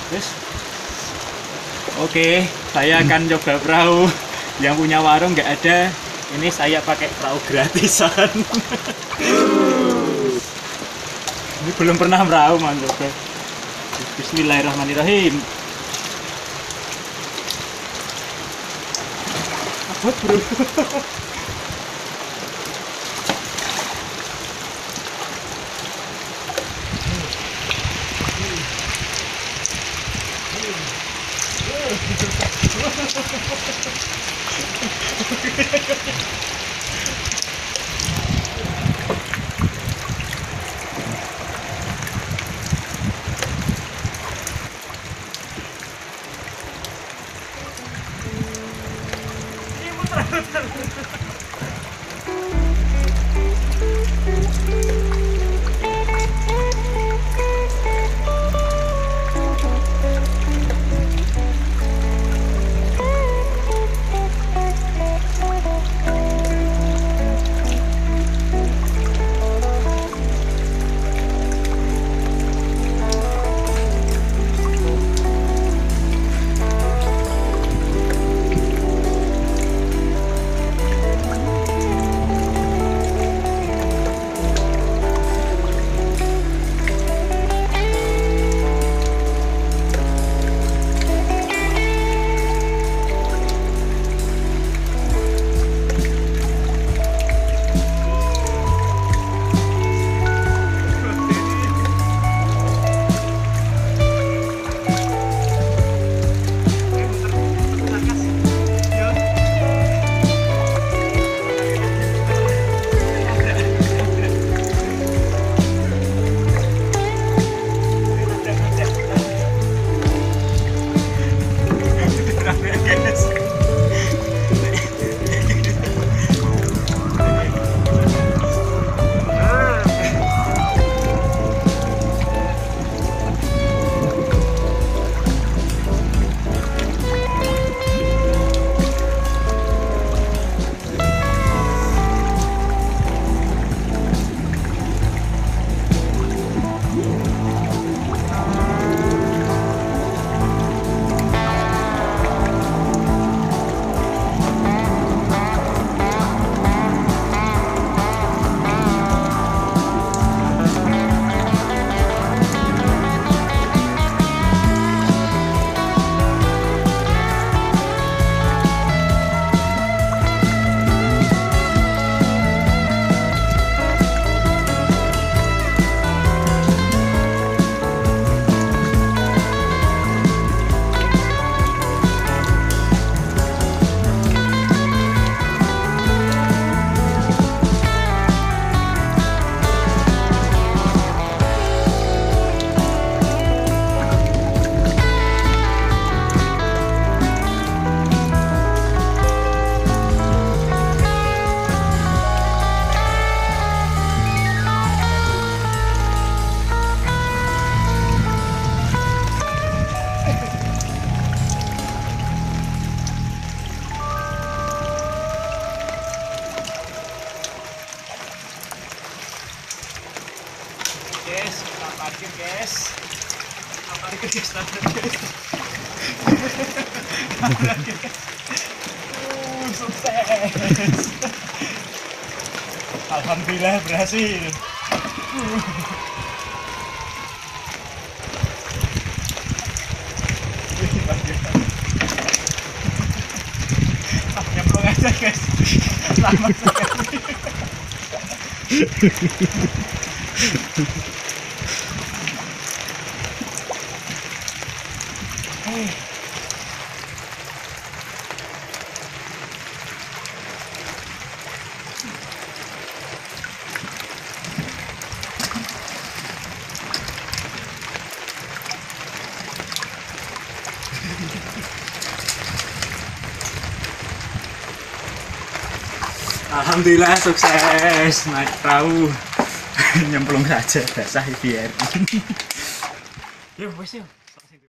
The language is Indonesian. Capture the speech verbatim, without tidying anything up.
Terus, oke, saya akan coba perahu. Yang punya warung nggak ada, ini saya pakai perahu gratisan. Ini belum pernah perahu, mantap. Bismillahirrahmanirrahim. Apa bro? Guys, kita parkir guys. Kita parkir guys, guys. Uh, sukses. Alhamdulillah berhasil. Uh. Nyemplung aja guys. Selamat sekali. Hey. Alhamdulillah sukses naik perahu. Nyemplung saja basah biar. Yuk, wes yuk.